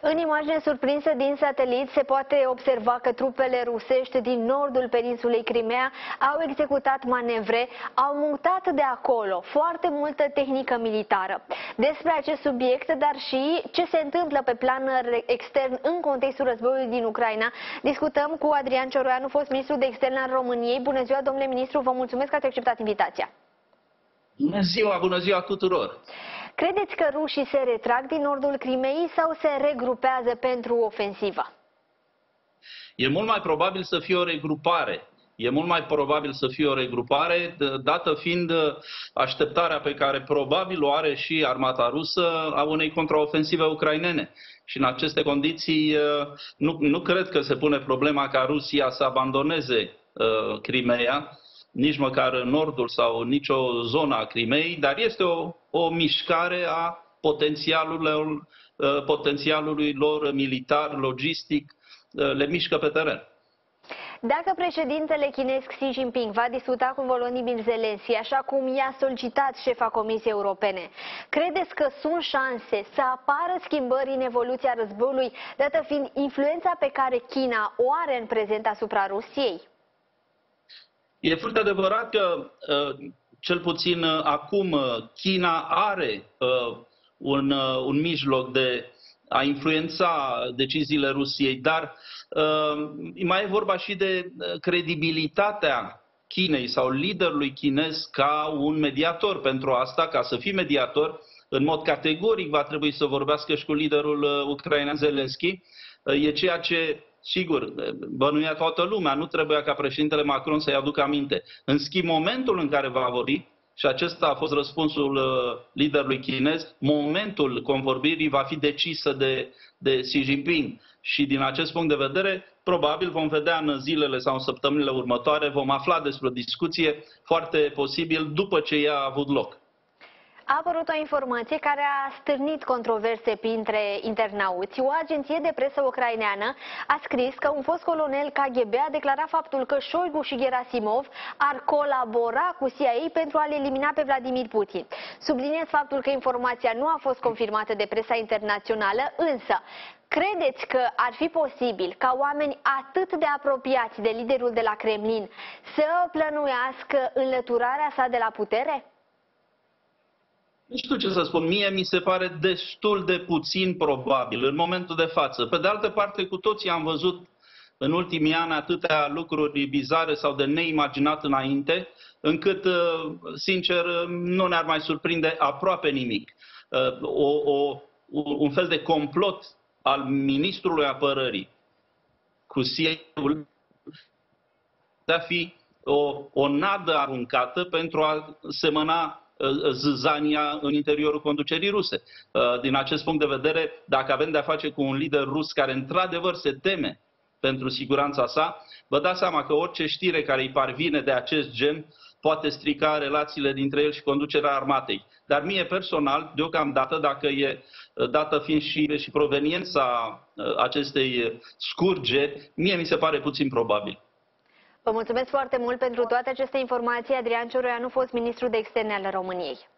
În imagine surprinsă din satelit se poate observa că trupele rusești din nordul peninsulei Crimea au executat manevre, au mutat de acolo foarte multă tehnică militară. Despre acest subiect, dar și ce se întâmplă pe plan extern în contextul războiului din Ucraina, discutăm cu Adrian Cioroianu, fost ministru de externe al României. Bună ziua, domnule ministru, vă mulțumesc că ați acceptat invitația. Bună ziua tuturor! Credeți că rușii se retrag din nordul Crimeei sau se regrupează pentru ofensivă? E mult mai probabil să fie o regrupare. Dată fiind așteptarea pe care probabil o are și armata rusă a unei contraofensive ucrainene. Și în aceste condiții nu cred că se pune problema ca Rusia să abandoneze Crimeea, nici măcar în nordul sau nicio zonă a Crimeei, dar este o mișcare a potențialului lor militar, logistic, le mișcă pe teren. Dacă președintele chinez Xi Jinping va discuta cu Volodymyr Zelensky, așa cum i-a solicitat șefa Comisiei Europene, credeți că sunt șanse să apară schimbări în evoluția războiului, dată fiind influența pe care China o are în prezent asupra Rusiei? E foarte adevărat că, cel puțin acum, China are un mijloc de a influența deciziile Rusiei, dar mai e vorba și de credibilitatea Chinei sau liderului chinez ca un mediator. Pentru asta, ca să fii mediator, în mod categoric va trebui să vorbească și cu liderul ucrainean Zelensky. E ceea ce, sigur, bănuia toată lumea, nu trebuia ca președintele Macron să-i aducă aminte. În schimb, momentul în care va vorbi, și acesta a fost răspunsul liderului chinez, momentul convorbirii va fi decisă de Xi Jinping. Și din acest punct de vedere, probabil vom vedea în zilele sau în săptămânile următoare, vom afla despre o discuție foarte posibil după ce ea a avut loc. A apărut o informație care a stârnit controverse printre internauți. O agenție de presă ucraineană a scris că un fost colonel KGB a declarat faptul că Șoigu și Gerasimov ar colabora cu CIA pentru a-l elimina pe Vladimir Putin. Subliniez faptul că informația nu a fost confirmată de presa internațională, însă credeți că ar fi posibil ca oameni atât de apropiați de liderul de la Kremlin să plănuiască înlăturarea sa de la putere? Nu știu ce să spun, mie mi se pare destul de puțin probabil în momentul de față. Pe de altă parte, cu toții am văzut în ultimii ani atâtea lucruri bizare sau de neimaginat înainte, încât, sincer, nu ne-ar mai surprinde aproape nimic. Un fel de complot al ministrului apărării cu CIA-ul de a fi o nadă aruncată pentru a semăna zâzania în interiorul conducerii ruse. Din acest punct de vedere, dacă avem de-a face cu un lider rus care într-adevăr se teme pentru siguranța sa, vă dați seama că orice știre care îi parvine de acest gen poate strica relațiile dintre el și conducerea armatei. Dar mie personal, deocamdată, dacă e dată fiind și proveniența acestei scurgeri, mie mi se pare puțin probabil. Vă mulțumesc foarte mult pentru toate aceste informații. Adrian Cioroianu, fost ministru de externe al României.